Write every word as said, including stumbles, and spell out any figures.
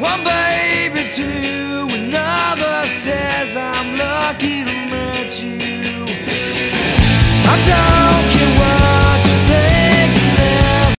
One baby, two, another says I'm lucky to meet you. I'm done.